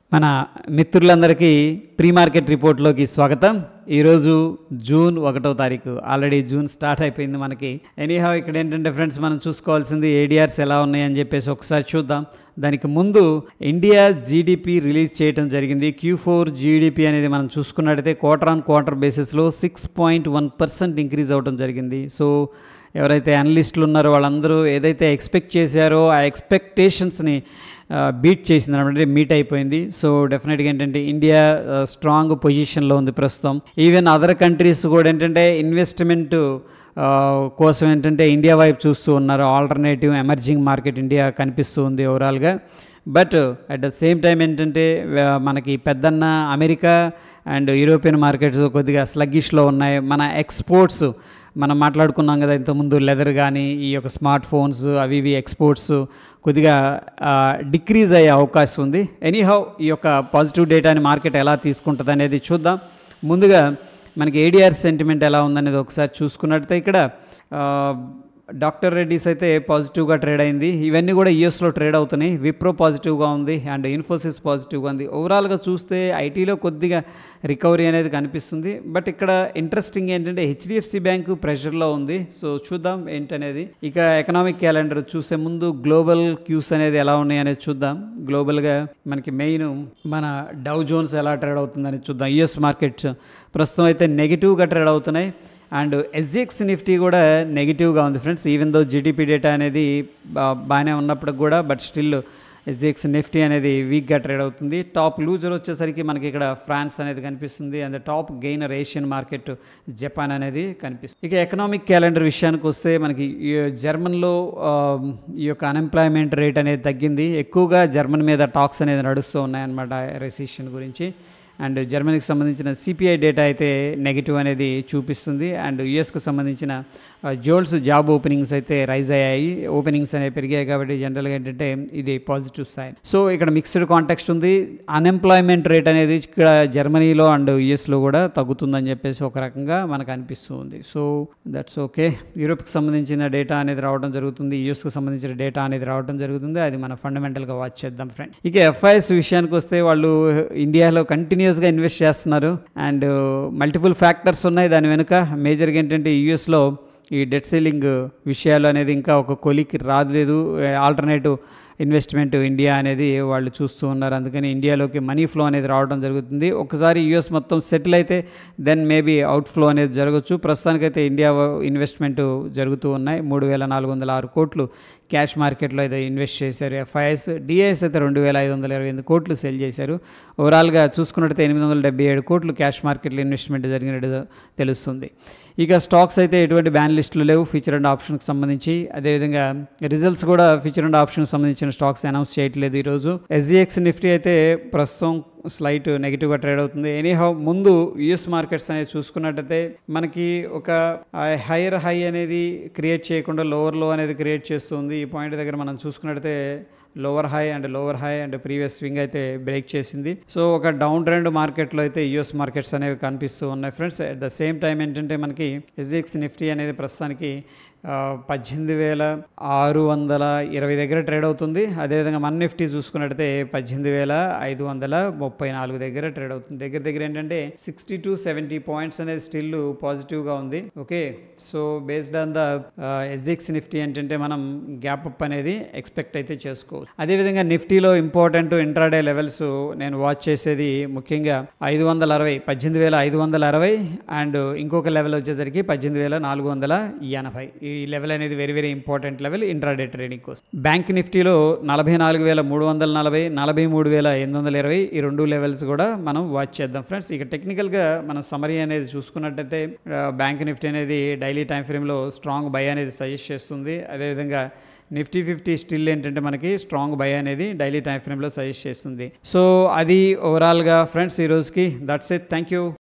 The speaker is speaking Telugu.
మన మిత్రులందరికీ ప్రీ మార్కెట్ రిపోర్ట్లోకి స్వాగతం. ఈరోజు జూన్ 1వ తారీఖు. ఆల్రెడీ జూన్ స్టార్ట్ అయిపోయింది మనకి. ఎనీహౌ ఇక్కడ ఏంటంటే ఫ్రెండ్స్, మనం చూసుకోవాల్సింది ఏడిఆర్స్ ఎలా ఉన్నాయని చెప్పేసి ఒకసారి చూద్దాం. దానికి ముందు ఇండియా జీడిపి రిలీజ్ చేయడం జరిగింది. Q4 జీడిపి అనేది మనం చూసుకున్నట్టయితే క్వార్టర్ ఆన్ క్వార్టర్ బేసిస్లో 6.1% ఇంక్రీజ్ అవ్వడం జరిగింది. సో ఎవరైతే అనలిస్టులు ఉన్నారో వాళ్ళందరూ ఏదైతే ఎక్స్పెక్ట్ చేశారో ఆ ఎక్స్పెక్టేషన్స్ని బీట్ చేసింది అనమాట, మీట్ అయిపోయింది. సో డెఫినెట్గా ఏంటంటే ఇండియా స్ట్రాంగ్ పొజిషన్లో ఉంది ప్రస్తుతం. ఈవెన్ అదర్ కంట్రీస్ కూడా ఏంటంటే ఇన్వెస్ట్మెంట్ కోసం ఏంటంటే ఇండియా వైపు చూస్తూ ఉన్నారు. ఆల్టర్నేటివ్ ఎమర్జింగ్ మార్కెట్ ఇండియా కనిపిస్తూ ఉంది ఓవరాల్గా. But at the same time ఏంటంటే మనకి పెద్దన్న అమెరికా అండ్ యూరోపియన్ మార్కెట్స్ కొద్దిగా స్లగ్గిష్లో ఉన్నాయి. మన ఎక్స్పోర్ట్స్ మనం మాట్లాడుకున్నాం కదా ఇంతకుముందు, లెదర్ కానీ ఈ యొక్క స్మార్ట్ ఫోన్స్ అవి ఇవి ఎక్స్పోర్ట్స్ కొద్దిగా డిక్రీజ్ అయ్యే అవకాశం ఉంది. ఎనీహౌ ఈ యొక్క పాజిటివ్ డేటాని మార్కెట్ ఎలా తీసుకుంటుంది అనేది చూద్దాం. ముందుగా మనకి ఏడిఆర్ సెంటిమెంట్ ఎలా ఉందనేది ఒకసారి చూసుకున్నట్టయితే ఇక్కడ డాక్టర్ రెడ్డిస్ అయితే పాజిటివ్గా ట్రేడ్ అయింది. ఇవన్నీ కూడా యూఎస్లో ట్రేడ్ అవుతున్నాయి. విప్రో పాజిటివ్గా ఉంది అండ్ ఇన్ఫోసిస్ పాజిటివ్గా ఉంది. ఓవరాల్గా చూస్తే ఐటీలో కొద్దిగా రికవరీ అనేది కనిపిస్తుంది. బట్ ఇక్కడ ఇంట్రెస్టింగ్ ఏంటంటే హెచ్డిఎఫ్సి బ్యాంకు ప్రెషర్లో ఉంది. సో చూద్దాం ఏంటనేది. ఇక ఎకనామిక్ క్యాలెండర్ చూసే ముందు గ్లోబల్ క్యూస్ అనేది ఎలా ఉన్నాయి అనేది చూద్దాం. గ్లోబల్గా మనకి మెయిన్ మన డౌ జోన్స్ ఎలా ట్రేడ్ అవుతుందని చూద్దాం. యుఎస్ మార్కెట్స్ ప్రస్తుతం అయితే నెగిటివ్గా ట్రేడ్ అవుతున్నాయి అండ్ ఎస్జిఎక్స్ నిఫ్టీ కూడా నెగిటివ్గా ఉంది friends. Even though GDP data అనేది బాగానే ఉన్నప్పటికి కూడా బట్ స్టిల్ ఎస్జిఎక్స్ నిఫ్టీ అనేది వీక్గా ట్రేడ్ అవుతుంది. టాప్ లూజర్ వచ్చేసరికి మనకి ఇక్కడ ఫ్రాన్స్ అనేది కనిపిస్తుంది and top gainer Asian market Japan అనేది కనిపిస్తుంది. ఇక ఎకనామిక్ క్యాలెండర్ విషయానికి వస్తే మనకి జర్మన్లో ఈ యొక్క అన్ఎంప్లాయ్మెంట్ రేట్ అనేది తగ్గింది. ఎక్కువగా జర్మన్ మీద టాక్స్ అనేది నడుస్తూ ఉన్నాయన్నమాట రెసిషన్ గురించి. అండ్ జర్మనీకి సంబంధించిన సిపిఐ డేటా అయితే నెగిటివ్ అనేది చూపిస్తుంది. అండ్ యుఎస్కి సంబంధించిన జోల్స్ జాబ్ ఓపెనింగ్స్ అయితే రైజ్ అయ్యాయి, ఓపెనింగ్స్ అనేవి పెరిగాయి. కాబట్టి జనరల్గా ఏంటంటే ఇది పాజిటివ్ సైన్. సో ఇక్కడ మిక్స్డ్ కాంటెక్స్ట్ ఉంది. అన్ఎంప్లాయ్మెంట్ రేట్ అనేది ఇక్కడ జర్మనీలో అండ్ యుఎస్లో కూడా తగ్గుతుందని చెప్పేసి ఒక రకంగా మనకు అనిపిస్తుంది. So that's okay. యూరోప్కి సంబంధించిన డేటా అనేది రావడం జరుగుతుంది, యుఎస్కి సంబంధించిన డేటా అనేది రావడం జరుగుతుంది. అది మనం ఫండమెంటల్గా వాచ్ చేద్దాం ఫ్రెండ్. ఇక ఎఫ్ఐఎస్ విషయానికి వస్తే వాళ్ళు ఇండియాలో కంటిన్యూస్గా ఇన్వెస్ట్ చేస్తున్నారు అండ్ మల్టిపుల్ ఫ్యాక్టర్స్ ఉన్నాయి దాని వెనుక. మేజర్గా ఏంటంటే యుఎస్లో ఈ డెట్ సీలింగ్ విషయాలు అనేది ఇంకా ఒక కొలికి రాలేదు. ఆల్టర్నేటివ్ ఇన్వెస్ట్మెంట్ ఇండియా అనేది వాళ్ళు చూస్తూ ఉన్నారు. అందుకని ఇండియాలోకి మనీ ఫ్లో అనేది రావడం జరుగుతుంది. ఒకసారి యుఎస్ మొత్తం సెటిల్ అయితే దెన్ మేబీ అవుట్ ఫ్లో అనేది జరగచ్చు. ప్రస్తుతానికైతే ఇండియా ఇన్వెస్ట్మెంట్ జరుగుతూ ఉన్నాయి. 3,406 కోట్లు క్యాష్ మార్కెట్లో అయితే ఇన్వెస్ట్ చేశారు ఎఫ్ఐఎస్. డిఐఎస్ అయితే 2,528 కోట్లు సెల్ చేశారు. ఓవరాల్గా చూసుకున్నట్టయితే 877 కోట్లు క్యాష్ మార్కెట్లో ఇన్వెస్ట్మెంట్ జరిగినట్టు తెలుస్తుంది. ఇక స్టాక్స్ అయితే ఎటువంటి బ్యాన్ లిస్టులు లేవు ఫ్యూచర్ అండ్ ఆప్షన్కి సంబంధించి. అదేవిధంగా రిజల్ట్స్ కూడా ఫ్యూచర్ అండ్ ఆప్షన్కి సంబంధించిన స్టాక్స్ అనౌన్స్ చేయట్లేదు ఈరోజు. ఎస్జిఎక్స్ నిఫ్టీ అయితే ప్రస్తుతం స్లైట్ నెగిటివ్గా ట్రేడ్ అవుతుంది. ఎనీహౌ ముందు యుఎస్ మార్కెట్స్ అనేది చూసుకున్నట్టయితే మనకి ఒక హైయర్ హై అనేది క్రియేట్ చేయకుండా లోవర్ లో అనేది క్రియేట్ చేస్తుంది. ఈ పాయింట్ దగ్గర మనం చూసుకున్నట్టయితే lower high and previous swing అయితే బ్రేక్ చేసింది. సో ఒక డౌన్ ట్రెండ్ మార్కెట్లో అయితే యుఎస్ మార్కెట్స్ అనేవి కనిపిస్తూ ఉన్నాయి friends. At the same time ఏంటంటే మనకి ఎస్జిఎక్స్ నిఫ్టీ అనేది ప్రస్తుతానికి 18,620 దగ్గర ట్రేడ్ అవుతుంది. అదేవిధంగా మన నిఫ్టీ చూసుకున్నట్టయితే 18,534 దగ్గర ట్రేడ్ అవుతుంది. దగ్గర ఏంటంటే 60 to 70 పాయింట్స్ అనేది స్టిల్ పాజిటివ్గా ఉంది. Okay, so based on the SGX Nifty ఏంటంటే మనం గ్యాప్ అప్ అనేది ఎక్స్పెక్ట్ అయితే చేసుకోవచ్చు. అదేవిధంగా నిఫ్టీలో ఇంపార్టెంట్ ఇంట్రాడే లెవెల్స్ నేను వాచ్ చేసేది ముఖ్యంగా 560, 18,560 అండ్ ఇంకొక లెవెల్ వచ్చేసరికి 18,480. ఈ లెవెల్ అనేది very very important level intraday trading కోసం. బ్యాంక్ నిఫ్టీలో 44,340, 43,820 ఈ రెండు లెవెల్స్ కూడా మనం వాచ్ చేద్దాం ఫ్రెండ్స్. ఇక టెక్నికల్గా మనం సమరీ అనేది చూసుకున్నట్టయితే బ్యాంక్ నిఫ్టీ అనేది డైలీ టైం ఫ్రేమ్లో స్ట్రాంగ్ బై అనేది సజెస్ట్ చేస్తుంది. అదేవిధంగా నిఫ్టీ 50 స్టిల్ ఏంటంటే మనకి స్ట్రాంగ్ బై అనేది డైలీ టైం ఫ్రేమ్లో సజెస్ట్ చేస్తుంది. సో అది ఓవరాల్గా ఫ్రెండ్స్ ఈ రోజుకి. That's it. Thank you.